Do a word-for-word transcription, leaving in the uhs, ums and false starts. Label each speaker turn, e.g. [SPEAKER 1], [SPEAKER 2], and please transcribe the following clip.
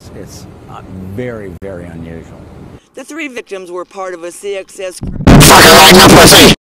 [SPEAKER 1] It's, it's uh, very, very unusual.
[SPEAKER 2] The three victims were part of a C X S crew.